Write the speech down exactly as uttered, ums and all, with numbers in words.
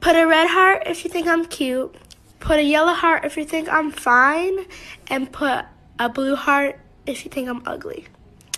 Put a red heart if you think I'm cute. Put a yellow heart if you think I'm fine. And put a blue heart if you think I'm ugly.